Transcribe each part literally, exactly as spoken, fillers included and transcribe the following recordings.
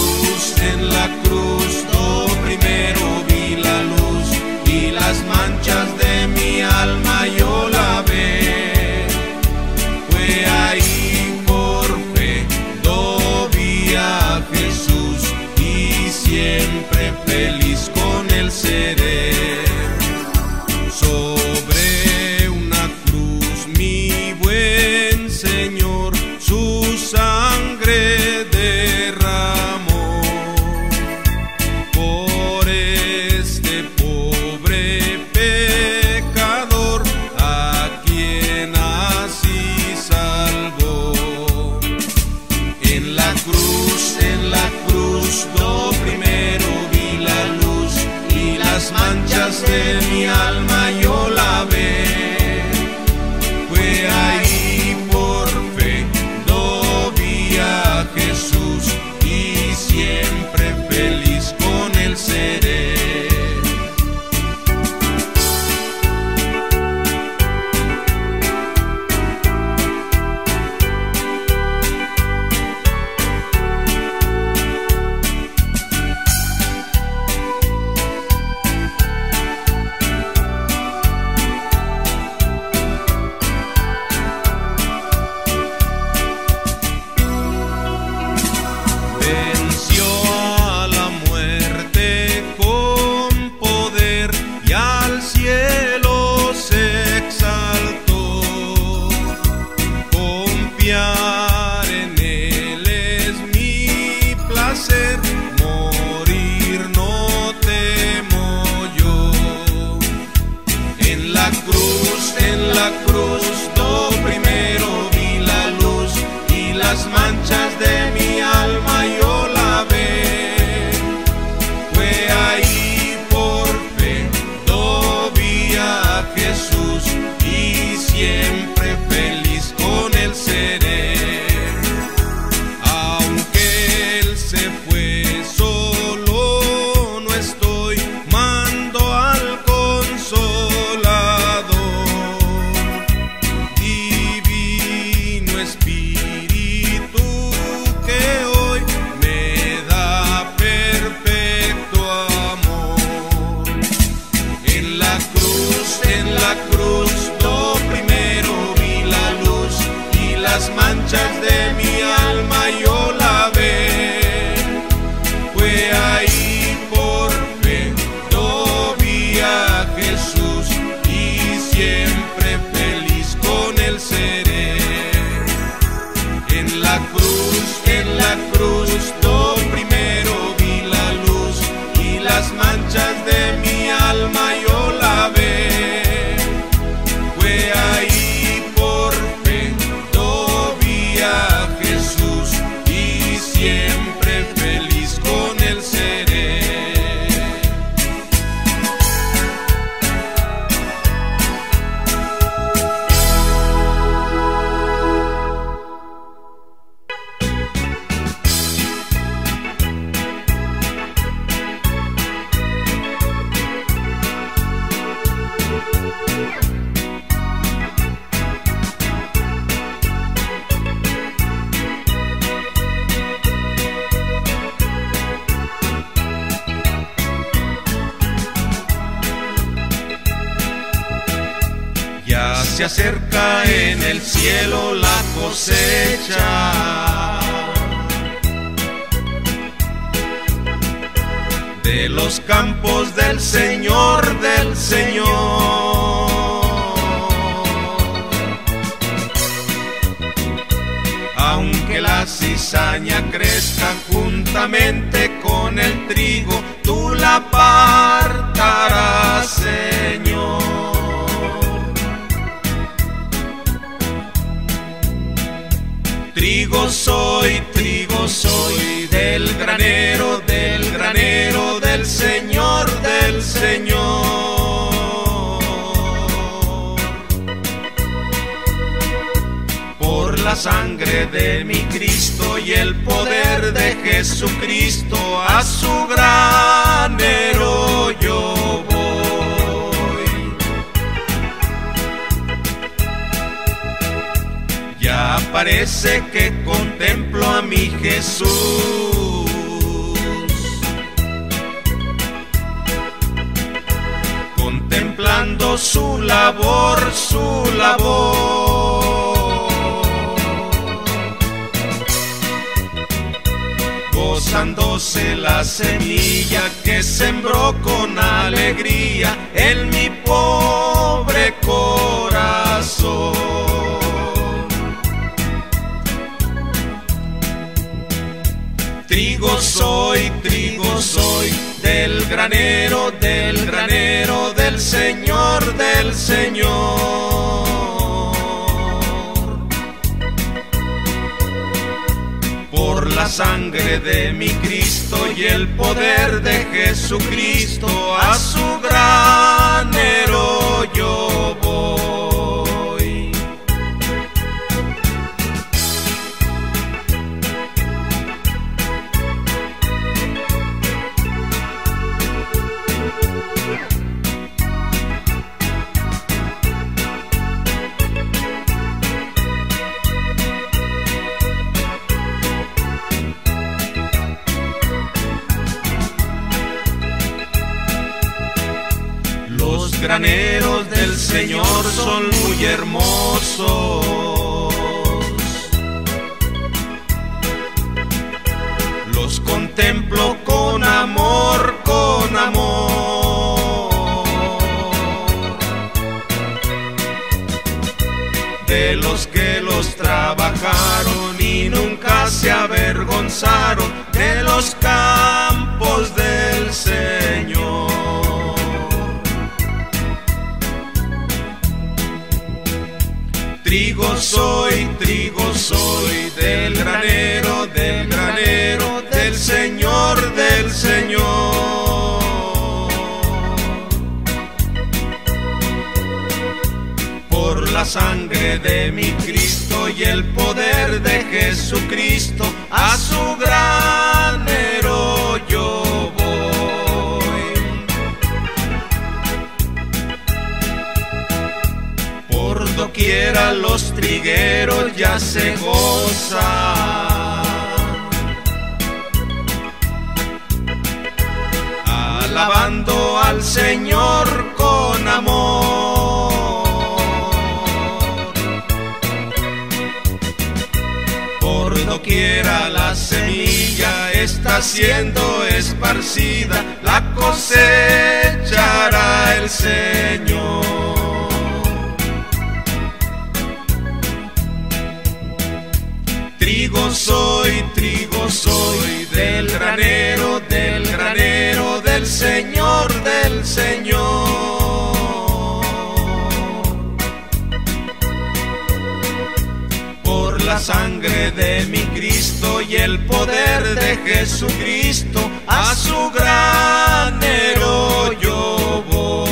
cruz, en la cruz, lo primero vi la luz y las manchas de mi alma yo lavé. Fue ahí por fe, lo vi a Jesús y siempre feliz con él seré. Sobre una cruz mi buen Señor su sangre derramó por este pobre pecador a quien así salvó. En la cruz, en la cruz, lo primero vi la luz y las manchas de mi alma yo lavé. Fue ahí por fe, lo vi a Jesús y siempre feliz con él seré. Manchas de mi alma yo lavé. Fue ahí por fe, lo vi a Jesús y siempre feliz con él seré. Aunque él se fue solo, no estoy, mando al Consolador, Divino Espíritu, que hoy me da perfecto amor. En la cruz, en la cruz, lo primero vi la luz y las manchas de mi alma yo lavé. Fue ahí por fe, lo vi a Jesús y siempre feliz con él seré. En la cruz, en la cruz, lo primero vi la luz y las manchas de mi alma yo lavé. Fue ahí por fe, lo vi a Jesús y siempre feliz con él seré. Ya se acerca en el cielo la cosecha de los campos del Señor, del Señor. Aunque la cizaña crezca juntamente con el trigo, tú la apartarás, Señor. Trigo soy, trigo soy, del granero, del granero, del Señor, del Señor. Por la sangre de mi Cristo y el poder de Jesucristo, a su granero yo voy. Ya parece que contemplo a mi Jesús haciendo su labor, su labor, gozándose la semilla que sembró con alegría en mi pobre corazón. Trigo soy, trigo soy, del granero, del granero, del Señor, del Señor. Por la sangre de mi Cristo y el poder de Jesucristo, a su granero yo voy. Los graneros del Señor son muy hermosos, los contemplo con amor, con amor. De los que los trabajaron y nunca se avergonzaron de los campos del Señor. Trigo soy, trigo soy, del granero, del granero, del Señor, del Señor. Por la sangre de mi Cristo y el poder de Jesucristo, a su granero yo voy. Por doquiera los trigueros ya se gozan, alabando al Señor con amor. Por doquiera la semilla está siendo esparcida, la cosechará el Señor. Trigo soy, trigo soy, del granero, del granero, del Señor, del Señor. Por la sangre de mi Cristo y el poder de Jesucristo, a su granero yo voy.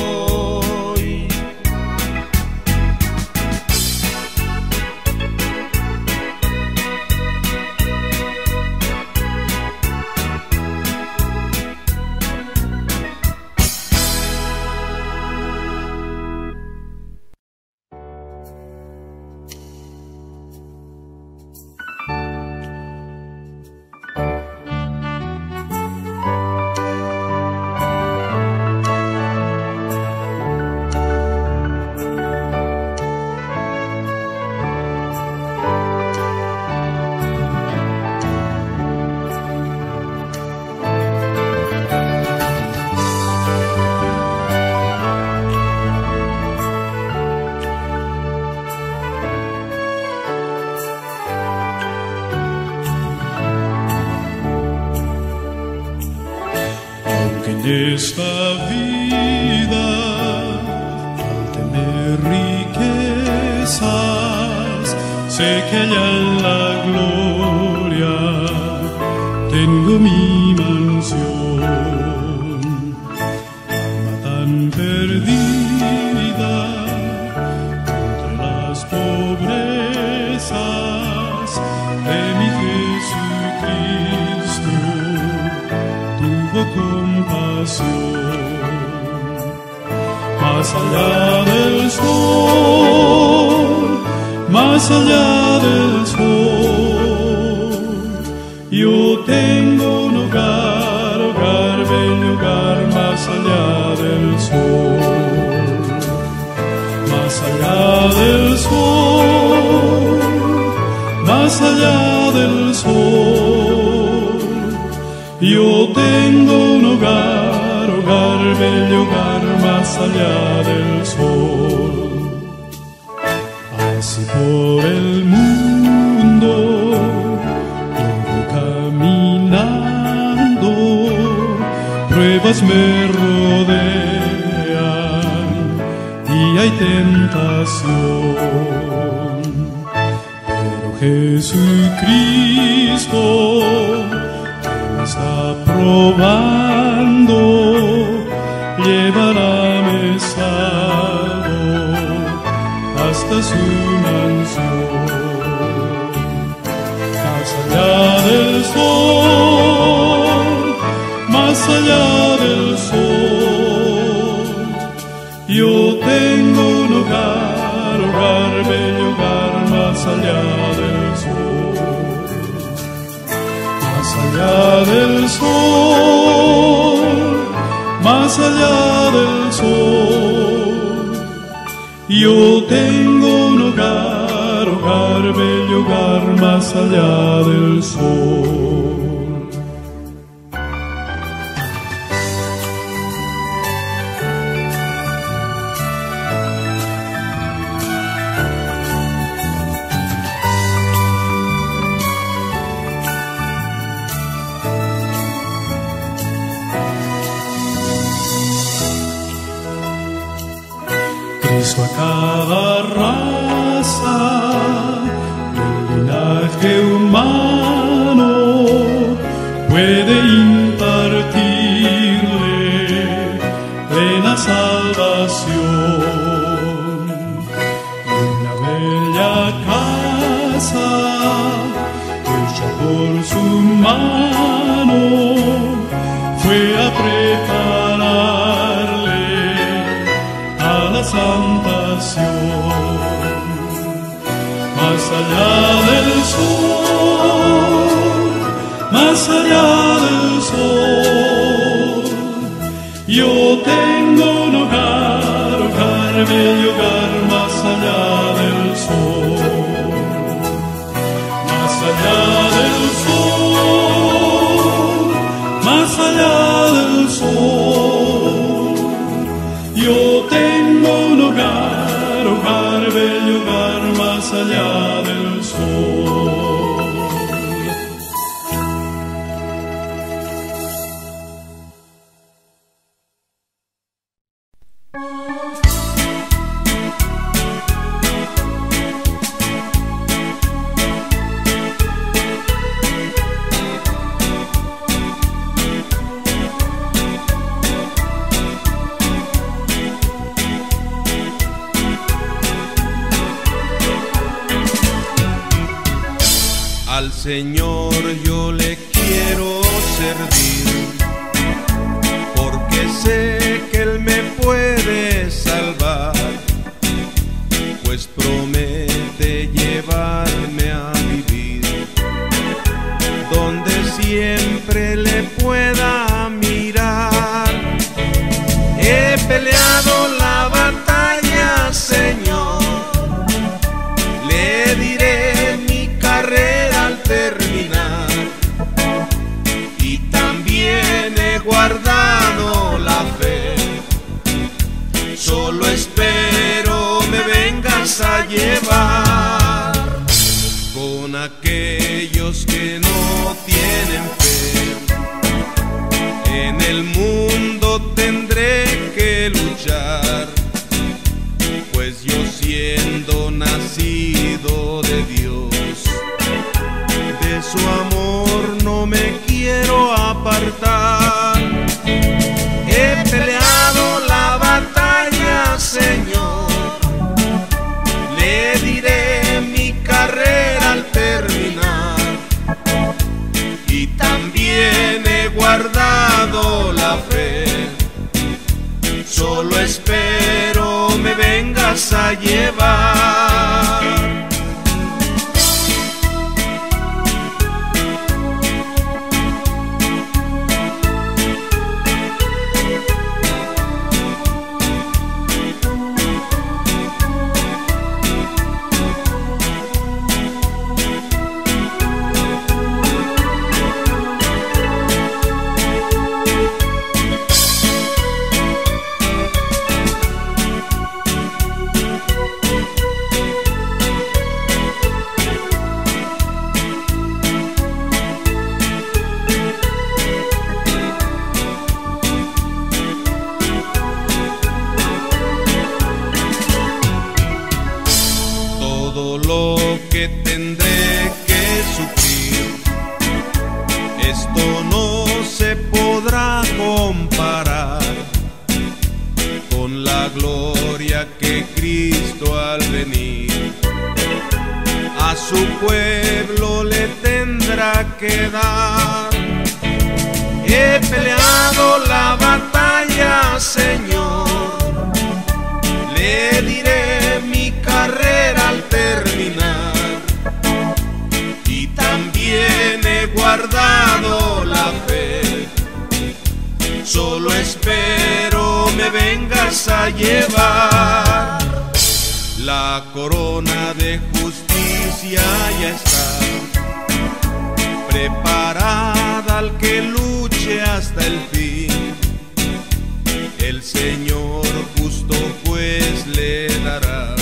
Esta vida, al tener riquezas, sé que allá en la gloria tengo mi mansión. Alma tan perdida entre las pobrezas de mi Jesucristo, tuvo compasión. Más allá del sol, más allá del sol, yo tengo un hogar, hogar, bello hogar, más allá del sol. Yo tengo un hogar, hogar, bello hogar, más allá del sol. Así por el mundo yo voy caminando, pruebas me rodean y hay tentación. Pero Jesucristo está probando, llevarme salvo hasta su mansión. Más allá del sol, más allá del sol, yo tengo un hogar, hogar, bello hogar, más allá del sol. Más allá del sol, más allá del sol, yo tengo un hogar, hogar, bello hogar, más allá del sol. Cristo a cada raza del linaje humano puede impartirle plena salvación. Una bella casa hecha por su mano fue a prepararle a la santación. Más allá del sol, más allá del sol, yo tengo un hogar, hogar, bello hogar, más allá del sol. Más allá del sol, más allá del sol, yo tengo un hogar, hogar, bello hogar, más allá del sol. Al Señor yo le quiero servir, porque sé que Él me puede salvar, pues promete llevarme a vivir donde siempre le pueda mirar. He peleado la batalla, Señor, le diré mi carrera al terminar, y también he guardado la fe. Solo espero me vengas a llevar con aquellos que no tienen fe. En el mundo tendré que luchar, pues yo siendo nacido de Dios, de su amor no me quiero apartar. He peleado la batalla, Señor, le diré mi carrera al terminar, y también he guardado la fe. Solo espero me vengas a llevar. día que Cristo al venir a su pueblo le tendrá que dar. He peleado la batalla, Señor, le diré mi carrera al terminar, y también he guardado la fe. Solo espero me vengas a llevar. La corona de justicia ya está preparada al que luche hasta el fin. El Señor justo pues le dará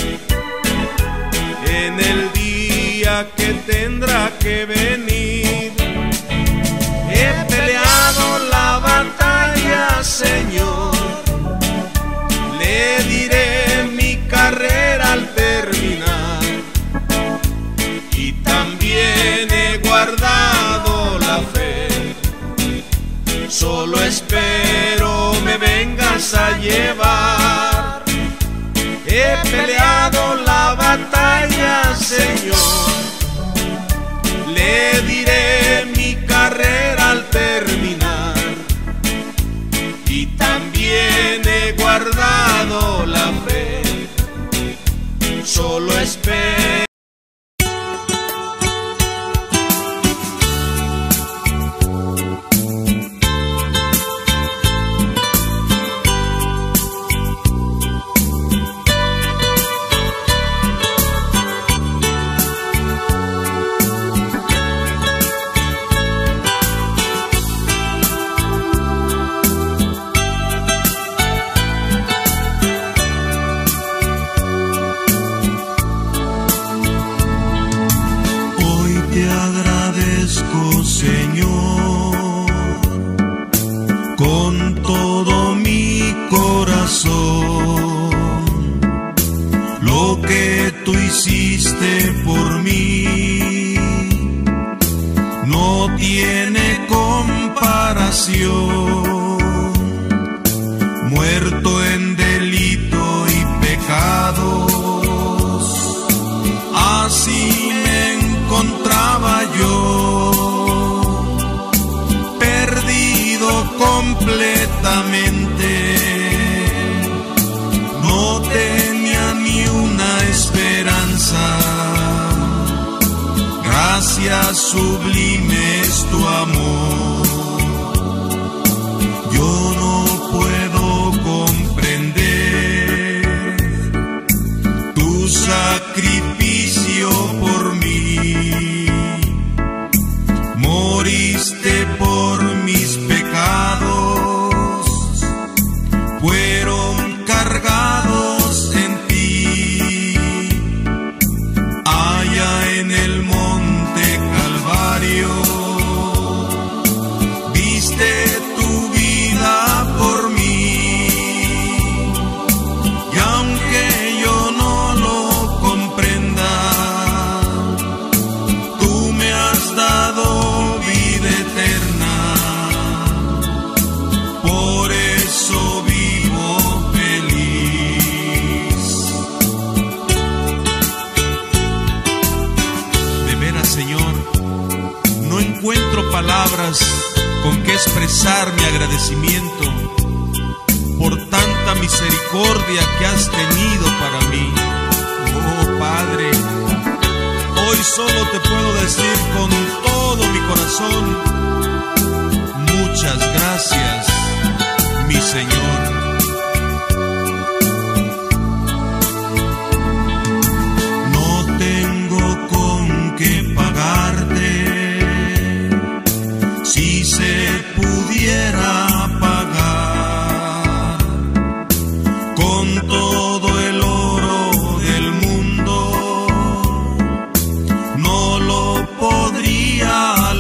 en el día que tendrá que venir. He peleado la batalla, Señor, le diré mi carrera al terminar, y también he guardado la fe. Solo espero me vengas a llevar. He peleado la batalla, Señor, le diré mi carrera al terminar, y también he guardado la fe. Solo espero. Lo que tú hiciste por mí no tiene comparación. Muerto en delito y pecados, así me encontraba yo, perdido completamente. No tenía ni una esperanza. Gracias, sublime es tu amor. Yo no puedo comprender tu sacrificio por mí. Moriste por mis pecados, fueron cargados en ti. Allá en el monte Calvario diste tu vida por mí, y aunque yo no lo comprenda, tú me has dado vida eterna. Por eso vivo feliz. De veras, Señor, no encuentro palabras con que expresar mi agradecimiento por tanta misericordia que has tenido para mí. Oh Padre, hoy solo te puedo decir con todo mi corazón: muchas gracias, mi Señor. No tengo con qué pagarte, si se pudiera pagar con todo el oro del mundo, no lo podría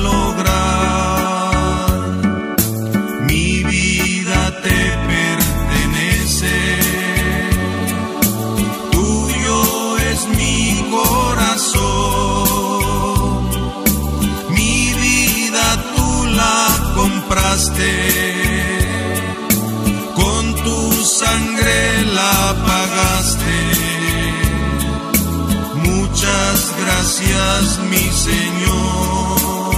lograr. Mi vida te pertenece, tuyo es mi corazón. Mi vida tú la compraste, con tu sangre la pagaste. gracias, mi Señor.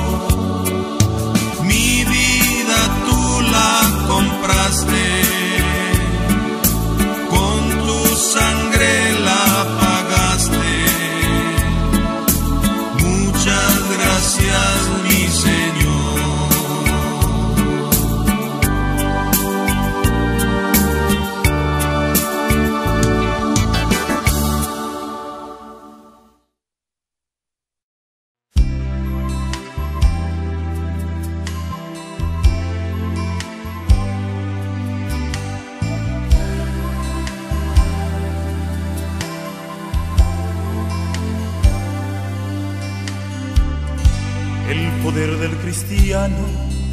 Mi vida tú la compraste, con tu sangre la pagaste. Muchas gracias, mi Señor. El poder del cristiano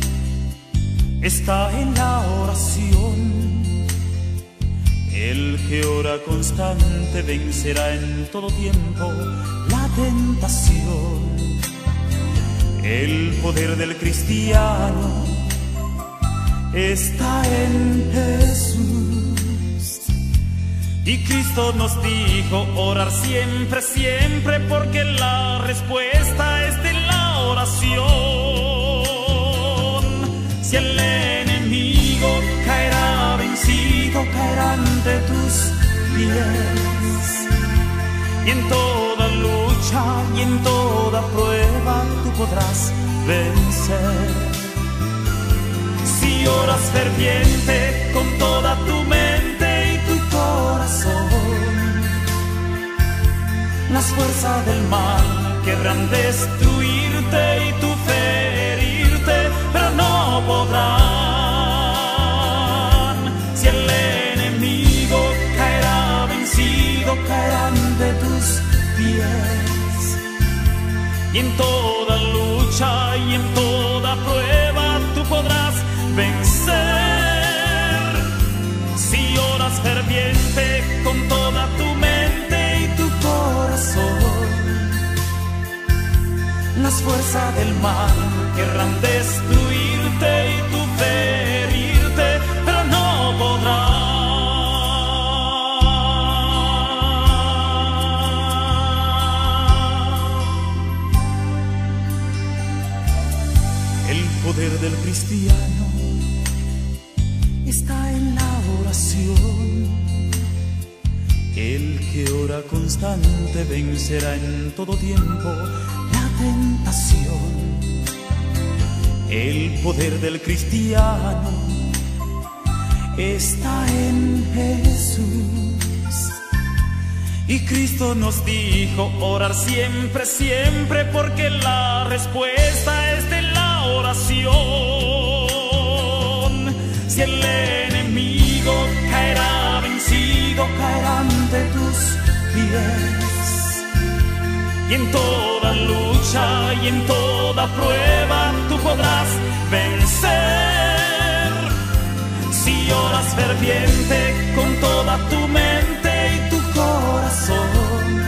está en la oración. El que ora constante vencerá en todo tiempo la tentación. El poder del cristiano está en Jesús. Y Cristo nos dijo orar siempre, siempre, porque la respuesta es de la oración. Si el enemigo caerá vencido, caerá ante tus pies. Y en toda lucha y en toda prueba tú podrás vencer. Si oras ferviente con toda tu mente y tu corazón, las fuerzas del mal querrán destruirte y tú ferirte, pero no podrán. Si el enemigo caerá vencido, caerá ante tus pies. Y en toda lucha y en toda prueba tú podrás vencer. Si oras ferviente con toda tu mente y tu corazón, las fuerzas del mal querrán destruirte y tú ferirte, pero no podrán. El poder del cristiano está en la oración. El que ora constante vencerá en todo tiempo la tentación. El poder del cristiano está en Jesús. Y Cristo nos dijo orar siempre, siempre, porque la respuesta es de la oración. Si el enemigo caerá vencido, caerá ante tus pies. Y en toda lucha y en toda prueba tú podrás vencer. Si oras ferviente con toda tu mente y tu corazón,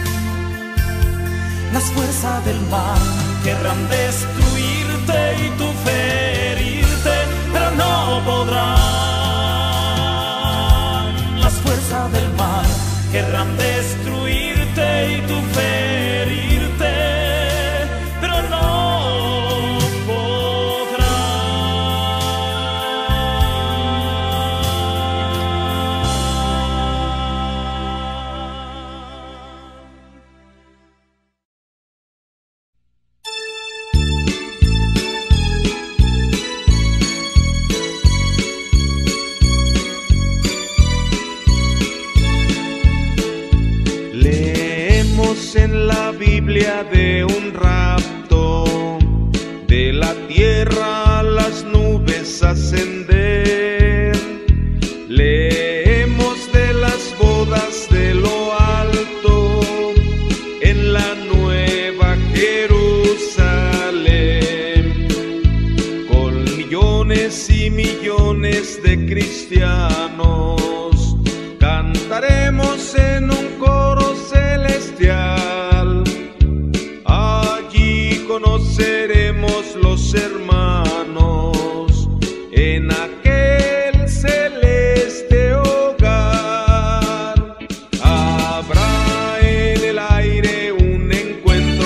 las fuerzas del mal querrán destruirte y tú ferirte, pero no podrán. Las fuerzas del mal querrán destruirte y tú ferirte, pero no en la Biblia de un rapto, de la tierra a las nubes ascender. Leemos de las bodas de lo alto en la nueva Jerusalén, con millones y millones de cristianos. Cantaremos en un coro celestial, allí conoceremos los hermanos en aquel celeste hogar. Habrá en el aire un encuentro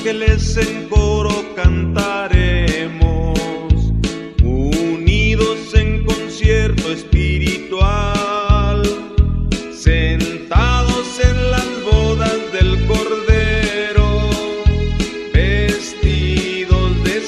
ángeles en coro cantaremos, unidos en concierto espiritual, sentados en las bodas del Cordero, vestidos de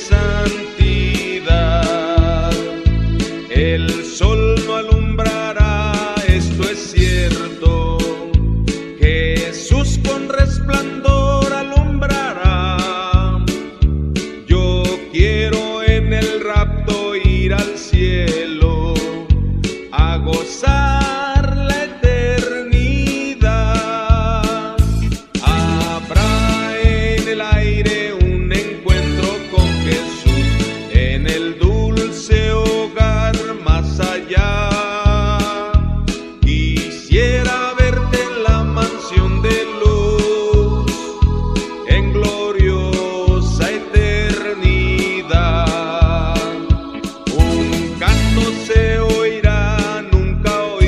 santidad. El sol no alumbrará, esto es cierto, Jesús con resplandor alumbrará. Yo quiero en el rapto ir al cielo a gozar la eternidad. Habrá en el aire un encuentro con Jesús en el dulce hogar más allá. Quisiera verte en la mansión de luz, en gloriosa eternidad. Un canto se oirá nunca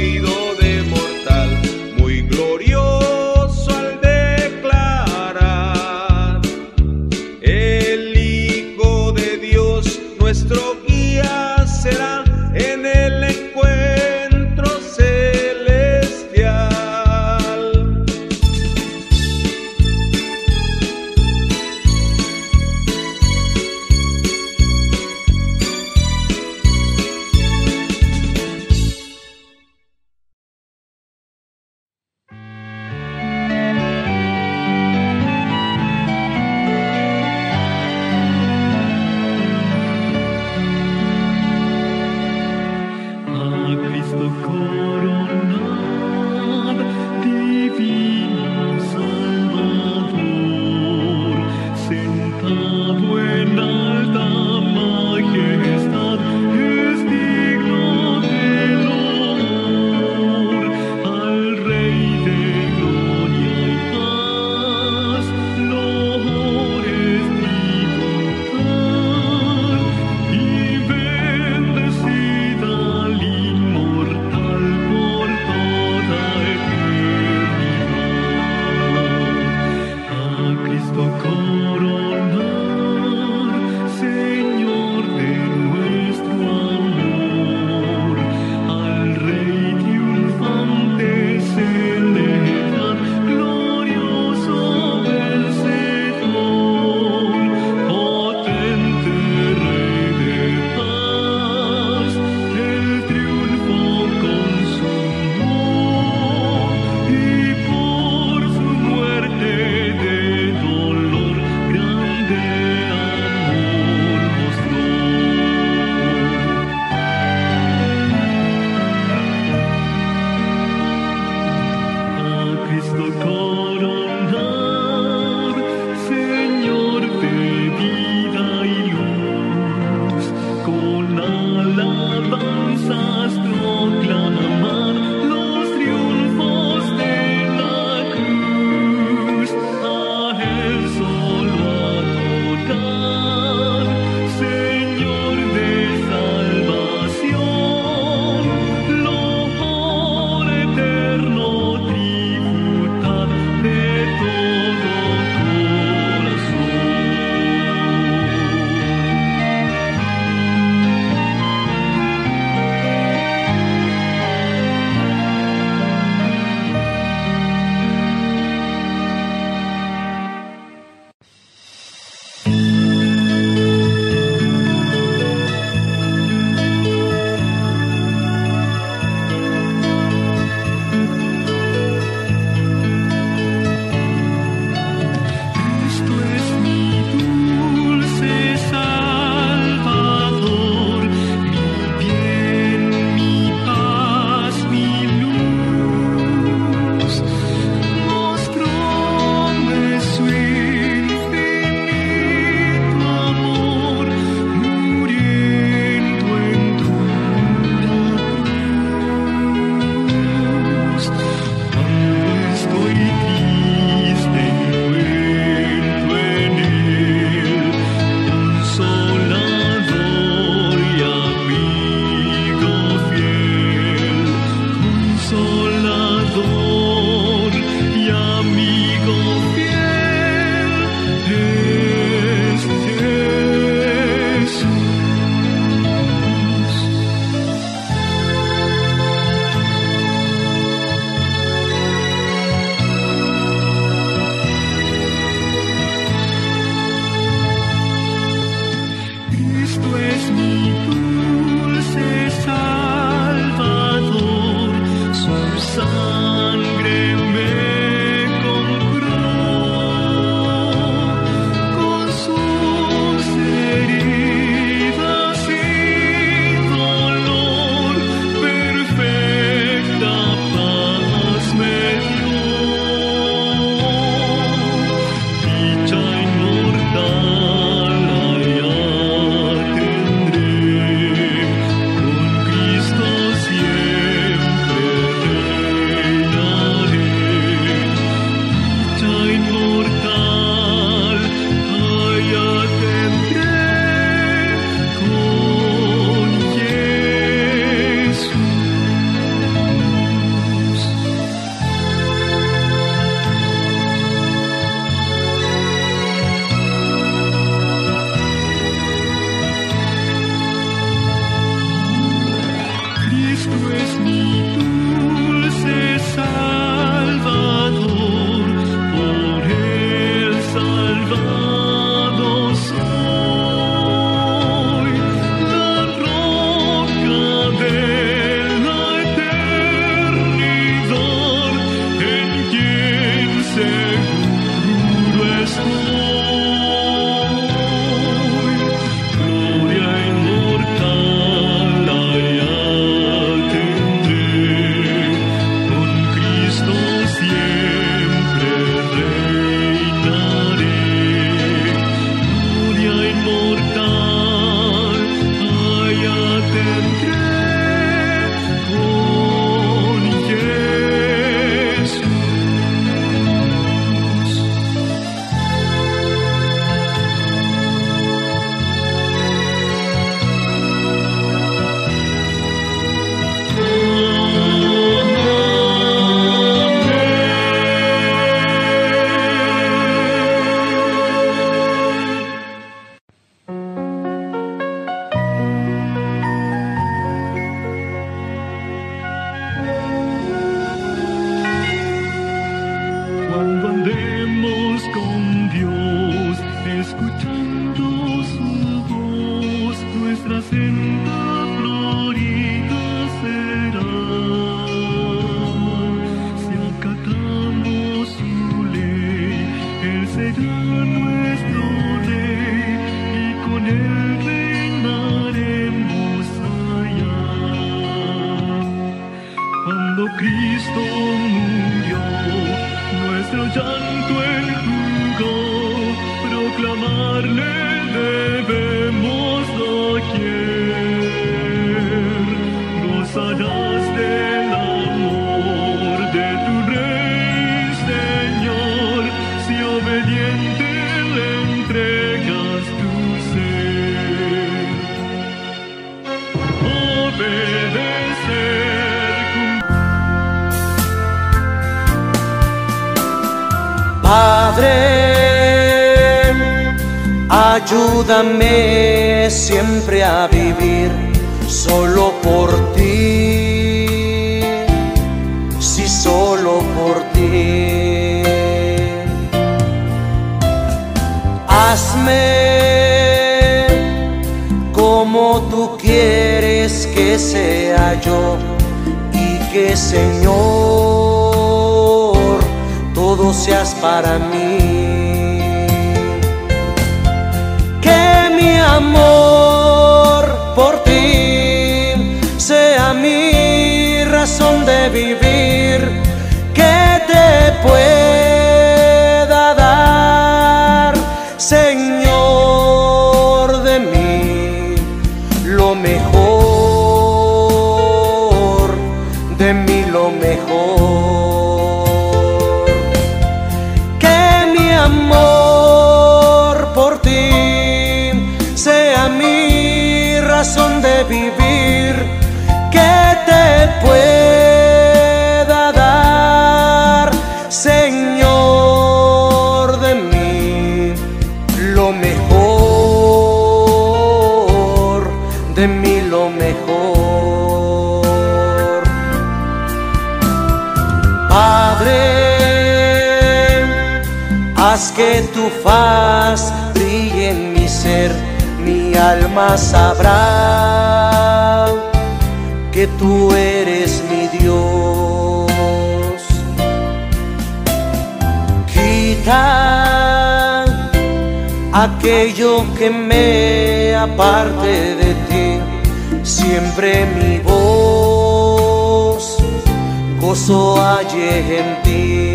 Padre, ayúdame siempre a vivir solo por ti, sí, solo por ti. Hazme como tú quieres que sea yo, y que, Señor, todo seas para mí. Que mi amor por ti sea mi razón de vivir, que te pueda dar, Señor, de mí lo mejor, de mí lo mejor. Amor por ti sea mi razón de vivir, que te pueda dar, Señor, de mí lo mejor, de mí lo mejor. Padre, haz que tu faz brille en mi ser, mi alma sabrá que tú eres mi Dios. Quita aquello que me aparte de ti, siempre mi voz gozo halle en ti.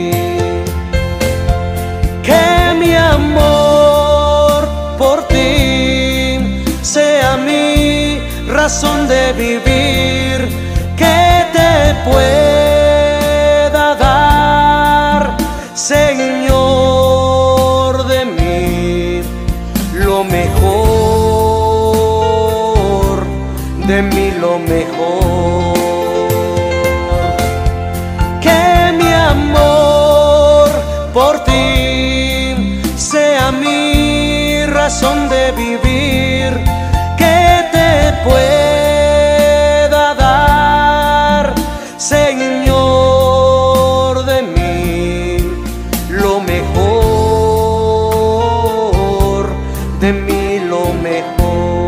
Que mi amor por ti sea mi razón de vivir, que te pueda dar, Señor, de mí lo mejor, de mí lo mejor. Que mi amor por ti sea mi razón de vivir, que te pueda dar, Señor, de mí lo mejor, de mí lo mejor.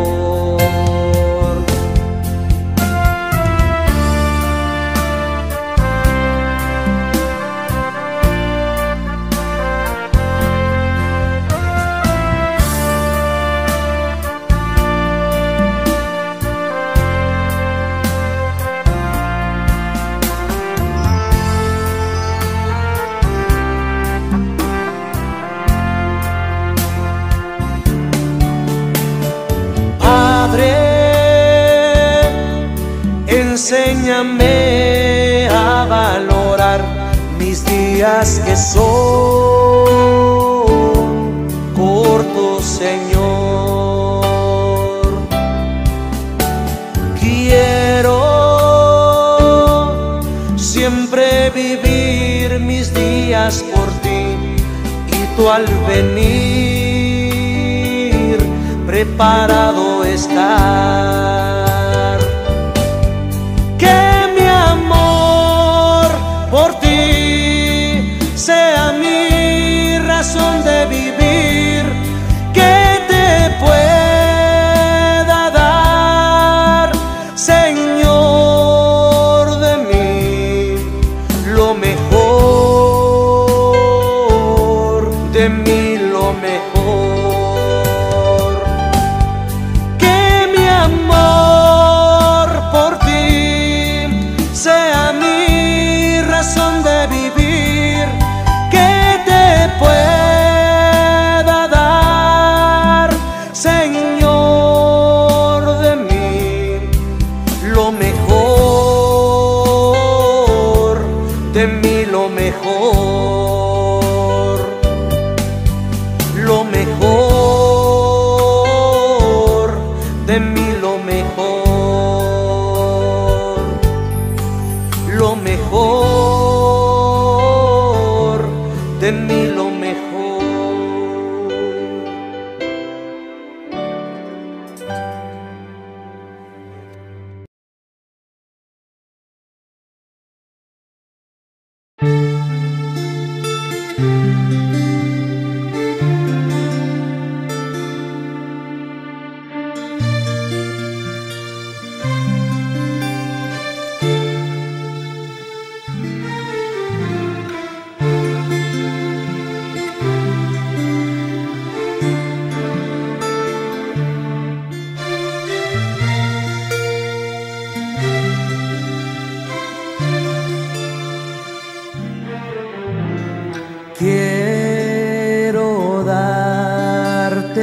Enséñame a valorar mis días que son cortos, Señor. Quiero siempre vivir mis días por ti, y tú al venir preparado estar. Por ti sea mi razón de vivir, que te pueda dar, Señor, de mí lo mejor, de mí lo mejor. Que mi amor por ti sea mi razón de vivir, que te pueda dar, Señor, de mí lo mejor, de mí lo mejor, lo mejor, de mí lo mejor.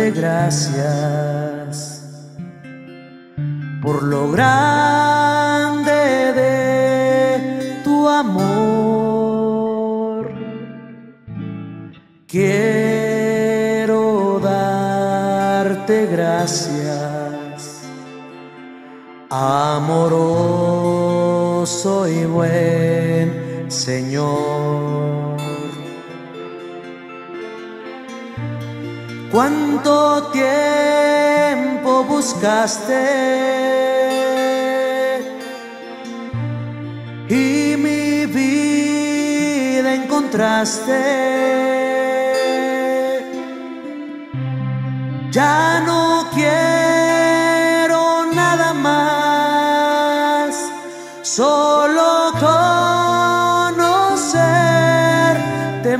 darte gracias por lo grande de tu amor. Quiero darte gracias, amoroso y buen Señor. ¿Cuánto tiempo buscaste y mi vida encontraste? Ya no quiero nada más, solo conocerte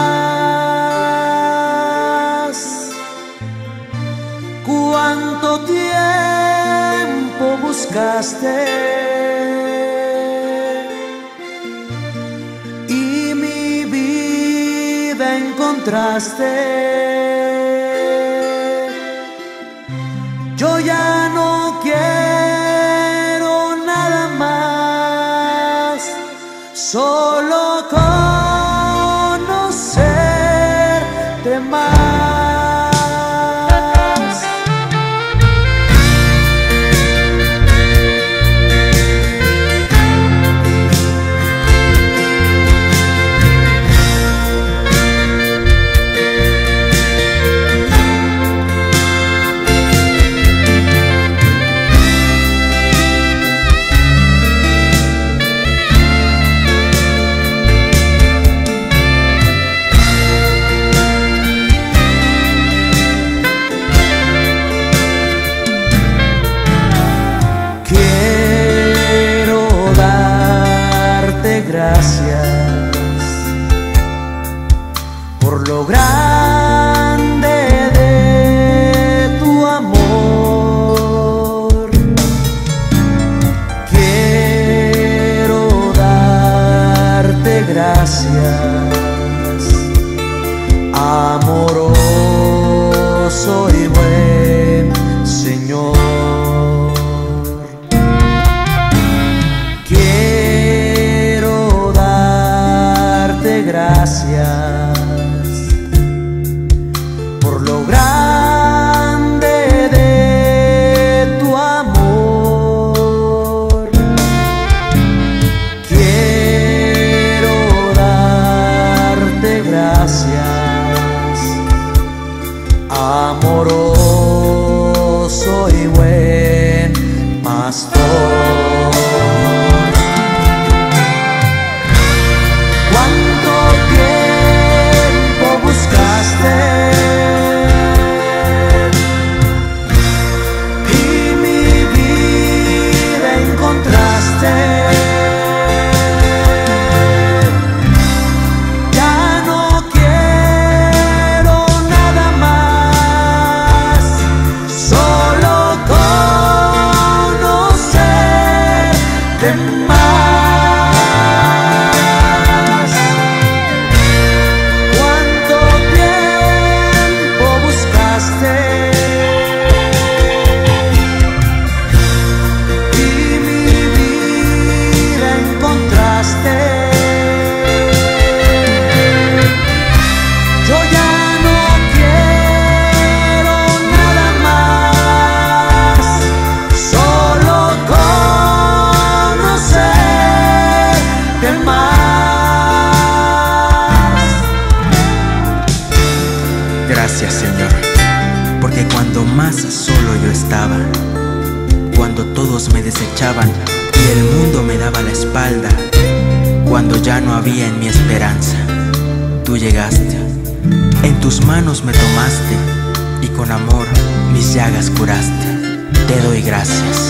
más. ¿Cuánto tiempo buscaste y mi vida encontraste? Yo ya no quiero nada más, solo conocerte más. Gracias por lo grande de tu amor. Quiero darte gracias, amoroso y buen Señor. Gracias por lo grande de tu amor. Quiero darte gracias, amoroso y buen pastor. Y mi vida encontraste. Ya no quiero nada más, solo conocerte más. Gracias, Señor, porque cuando más solo yo estaba, cuando todos me desechaban y el mundo me daba la espalda, cuando ya no había en mi esperanza, tú llegaste, en tus manos me tomaste y con amor mis llagas curaste. Te doy gracias.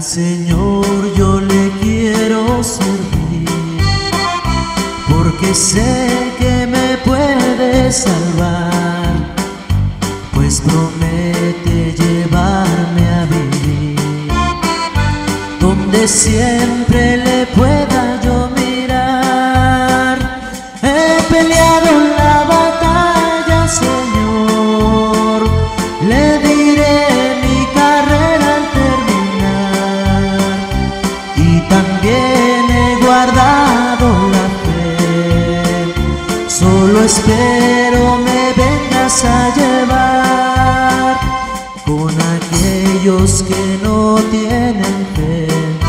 Señor yo le quiero servir, porque sé que me puede salvar, pues promete llevarme a vivir donde siempre le pueda yo mirar. He peleado la batalla, Señor, le diré mi carrera al terminar, y también he guardado la fe. Solo espero me vengas a llevar con aquellos que no tienen fe.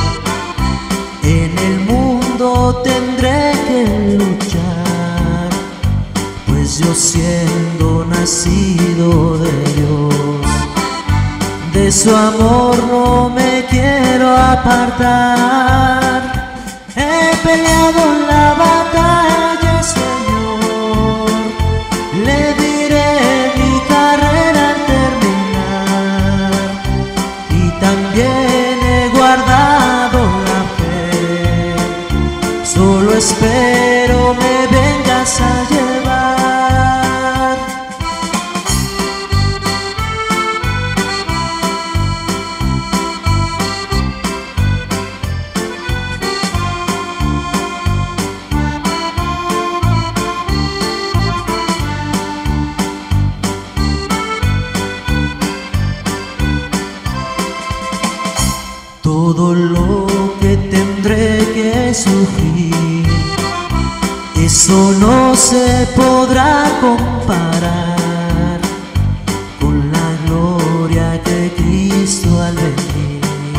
En el mundo tendré que luchar, pues yo siendo nacido de Dios, de su amor no me quiero apartar. He peleado la batalla, Señor, le diré mi carrera al terminar, y también he guardado la fe. Solo espero me vengas a llevar. Todo lo que tendré que sufrir, eso no se podrá comparar con la gloria que Cristo al venir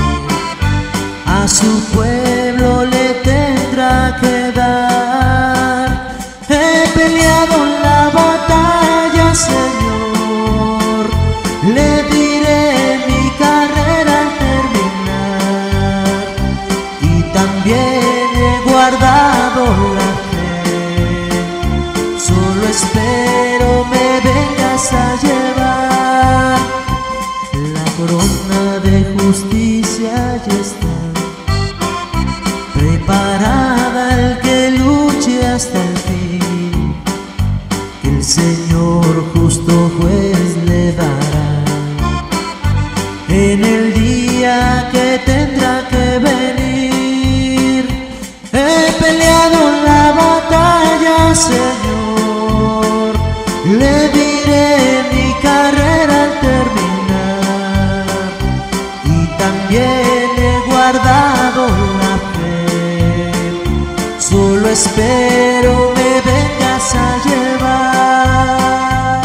a su pueblo le tendrá que dar. He peleado la batalla, Señor, le diré mi carrera al terminar, y también he guardado la fe. Solo espero me vengas a llevar. La corona de justicia ya está preparada al que luche hasta el fin, que el Señor justo juez le dará en el día que tendrá que venir. He peleado la batalla, Señor, le diré mi carrera al terminar, y también he guardado la fe. Solo espero me vengas a llevar.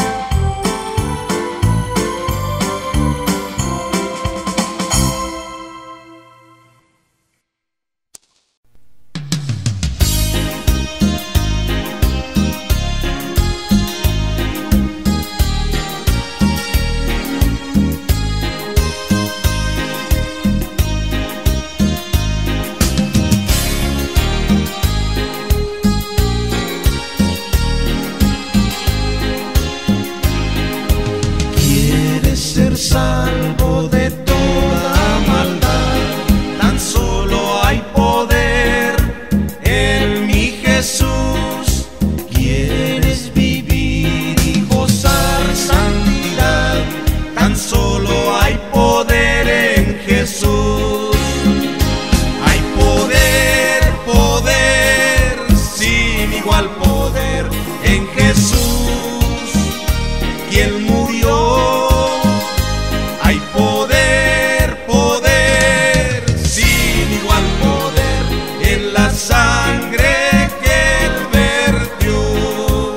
Salvo de toda maldad, tan solo hay poder en mi Jesús. Quieres vivir y gozar santidad, tan solo hay poder en Jesús. Hay poder, poder, sin igual poder en Jesús, quien murió. Hay poder, poder, sin igual poder en la sangre que Él vertió.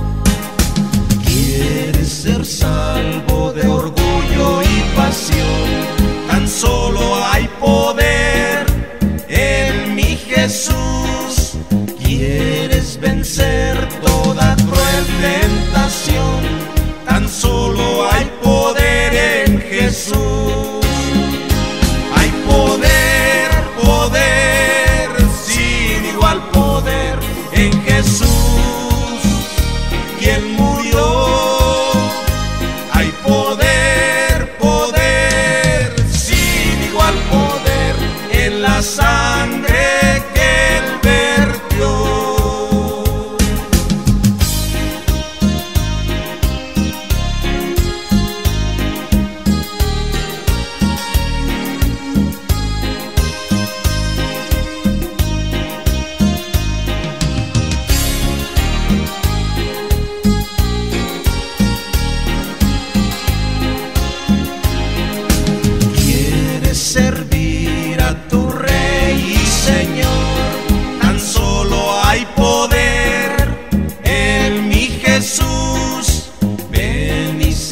Quieres ser salvo de orgullo y pasión, tan solo hay poder en mi Jesús. Quieres vencer toda cruel tentación, tan solo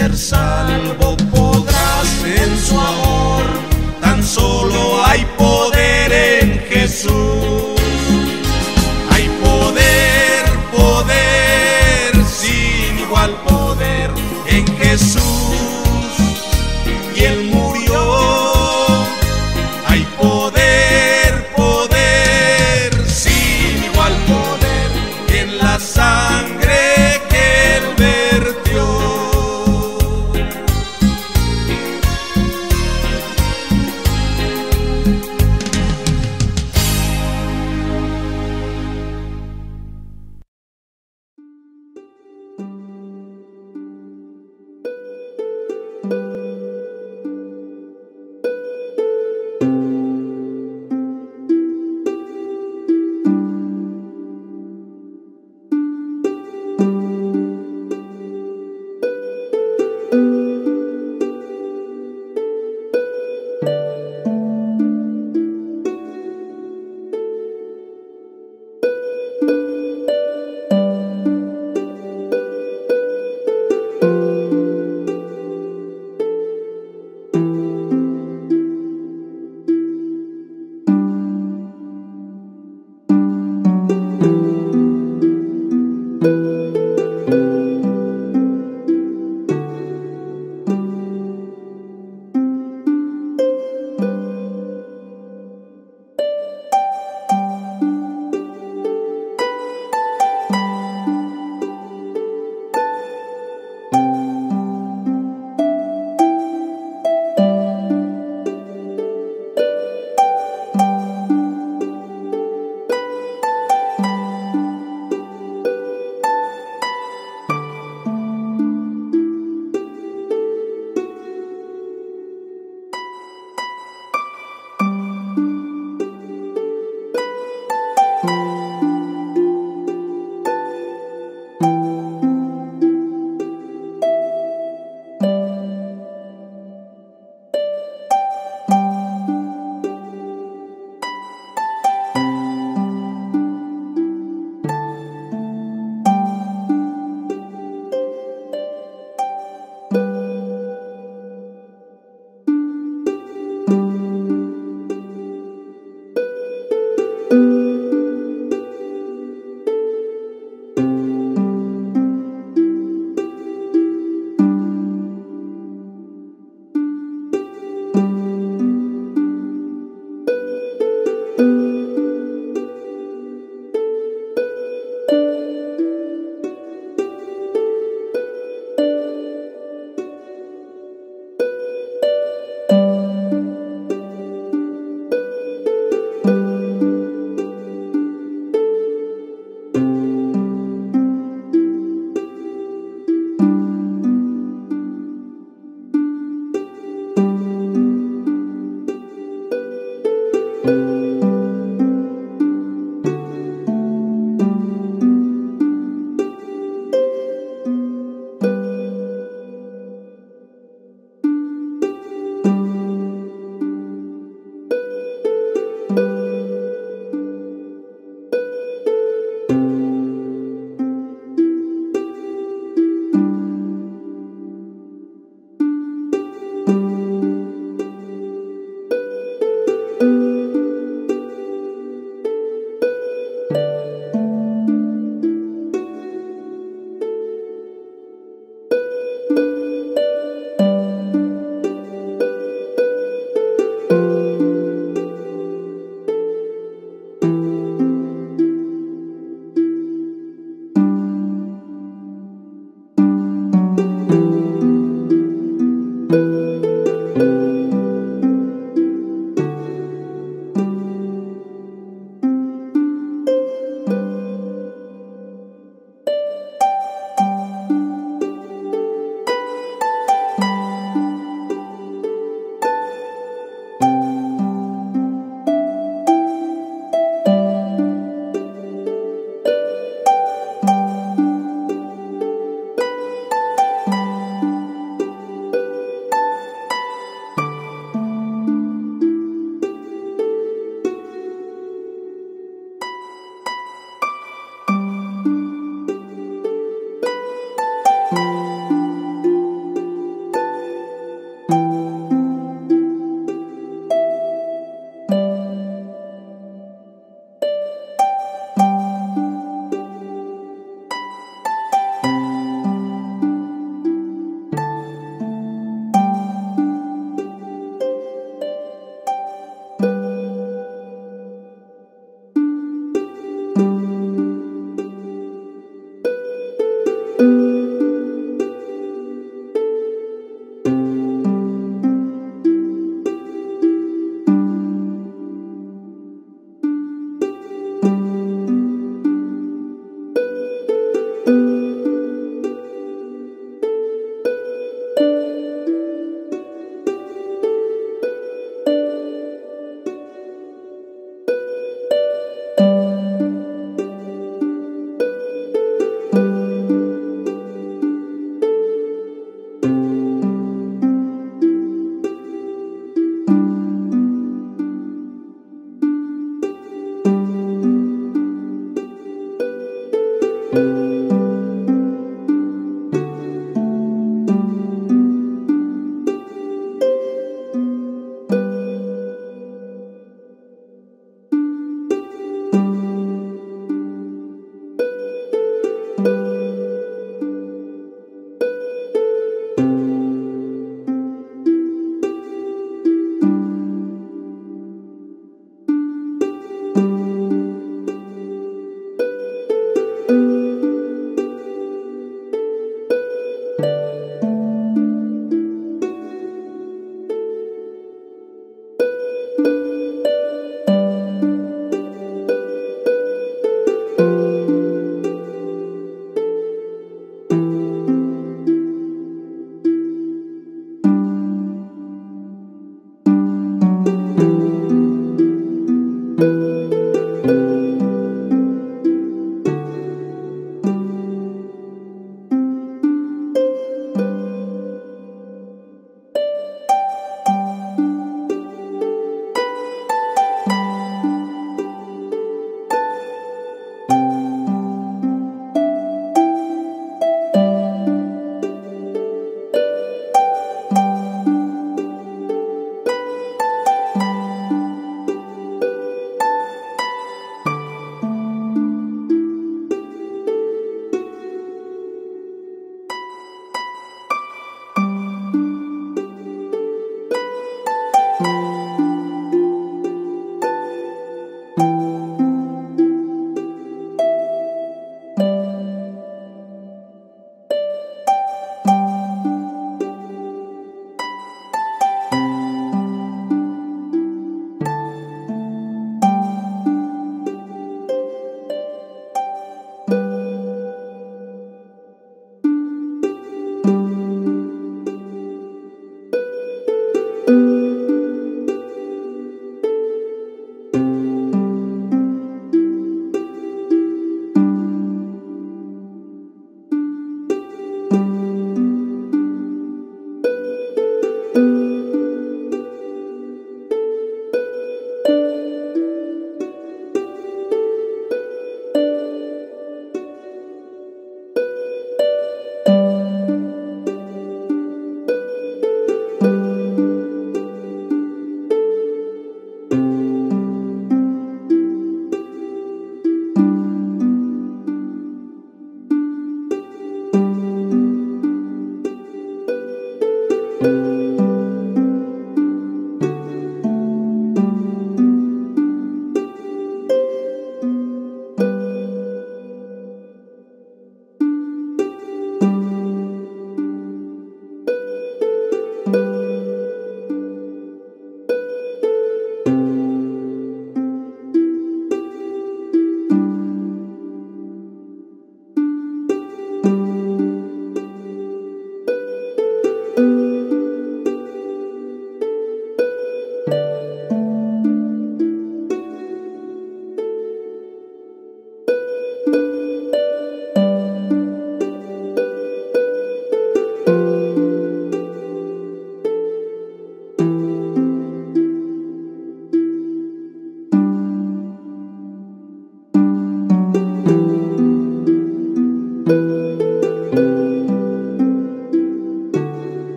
ser salvo podrás en su amor. Tan solo hay poder en Jesús. Hay poder, poder, sin igual poder en Jesús. Y Él murió. Hay poder, poder, sin igual poder en la sangre que Él vertió.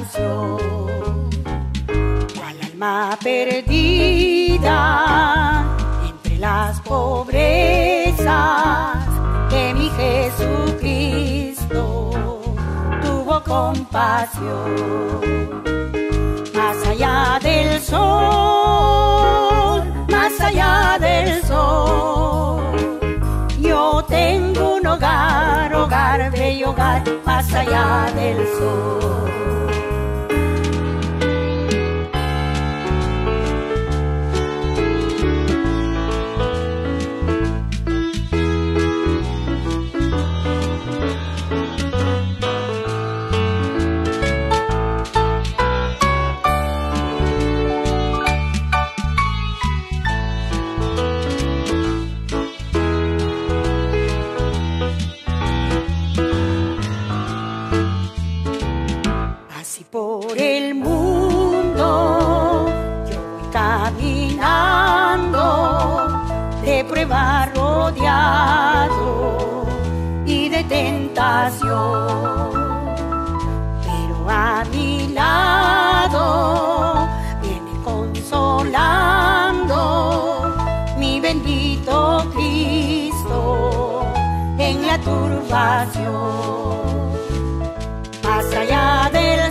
canción. Cual alma perdida entre las pobrezas, que mi Jesucristo tuvo compasión. Más allá del sol, más allá del sol, yo tengo un hogar, hogar, bello hogar, más allá del sol. Por el mundo yo voy caminando, de prueba rodeado y de tentación, pero a mi lado viene consolando mi bendito Cristo en la turbación. Más allá del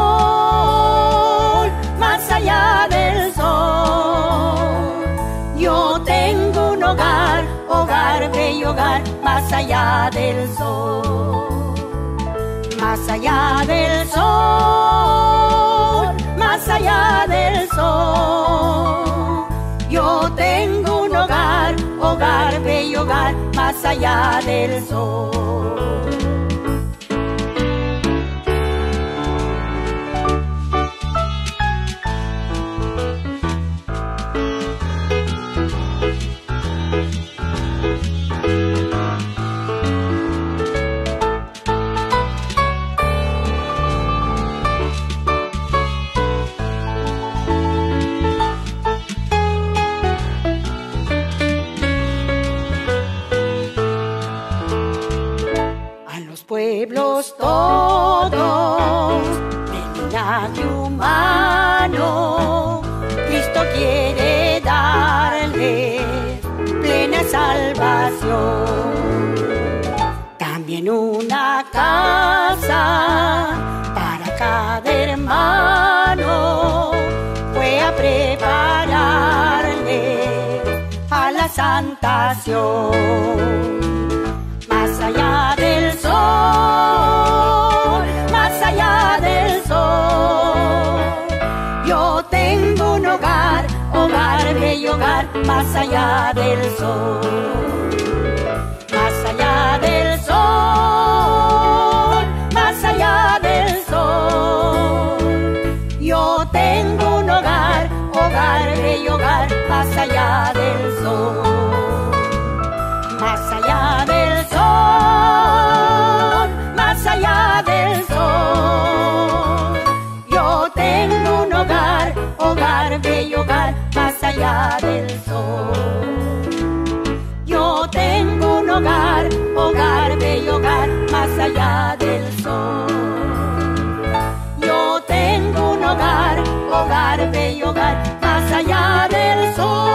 sol, más allá del sol, yo tengo un hogar, hogar, bello hogar, más allá del sol. Más allá del sol, más allá del sol, yo tengo un hogar, hogar, bello hogar, más allá del sol. Pueblos todos de linaje humano, Cristo quiere darle plena salvación. También una casa para cada hermano fue a prepararle a la santación. Más allá del sol, más allá del sol, yo tengo un hogar, hogar, bello hogar, más allá del sol. Más allá del sol, más allá del sol, yo tengo un hogar, hogar, bello hogar, más allá del sol. Más allá del sol, más allá del sol, yo tengo un hogar, hogar, bello hogar, más allá del sol. Yo tengo un hogar, hogar, bello hogar, más allá del sol. Yo tengo un hogar, hogar, bello hogar, más allá del sol.